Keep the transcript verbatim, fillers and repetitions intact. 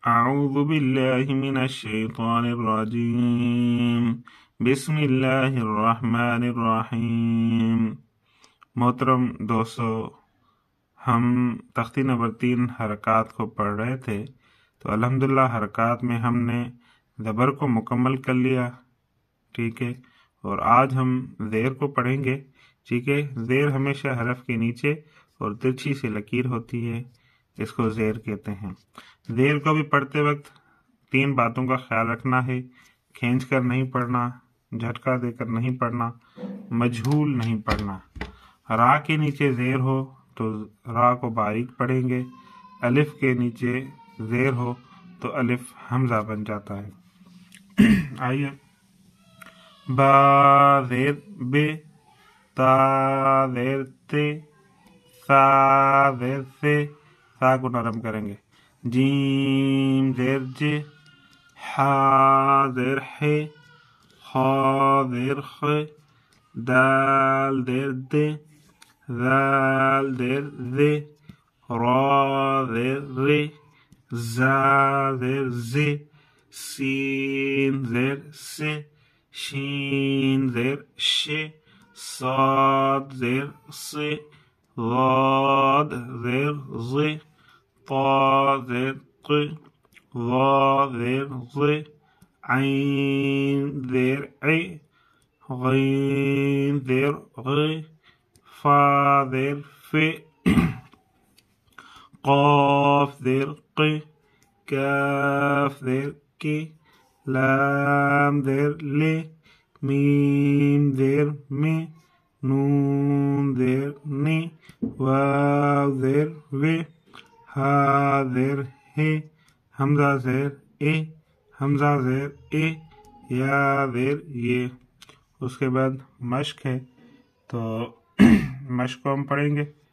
اعوذ باللہ من الشیطان الرجیم بسم اللہ الرحمن الرحیم۔ محترم دوستو، ہم تختی نمبر تین حرکات کو پڑھ رہے تھے، تو الحمدللہ حرکات میں ہم نے زبر کو مکمل کر لیا، ٹھیک ہے۔ اور آج ہم زیر کو پڑھیں گے، ٹھیک ہے۔ زیر ہمیشہ حرف کے نیچے اور ترچھی سے لکیر ہوتی ہے، اس کو زیر کہتے ہیں۔ زیر کو بھی پڑھتے وقت تین باتوں کا خیال رکھنا ہے: کھینچ کر نہیں پڑھنا، جھٹکا دے کر نہیں پڑھنا، مجہول نہیں پڑھنا۔ را کے نیچے زیر ہو تو را کو باریک پڑھیں گے، الف کے نیچے زیر ہو تو الف حمزہ بن جاتا ہے۔ آئیے، با زیر بے، تا زیر تے، سا زیر سے، سا کو نرم کریں گے۔ جیم زیر جے، ہا زیر ہے، خا زیر خے، دال زیر دے، ذال زیر زے، را زیر رے، زا زیر زے، سین زیر سے، شین زیر شے، صاد زیر سے، ضاد زیر زے، طا زیر قے، ظا زیر زے، عین زیر عے، غین زیر غے، فا زیر فے، قاف زیر قے، کاف زیر کے، لام زیر لے، میم زیر میں، نون زیر نے، واو زیر وے، ہا زیر ہے، حمزہ زیر اے، حمزہ زیر اے، یا زیر یہ۔ اس کے بعد مشق ہے، تو مشق کو ہم پڑھیں گے۔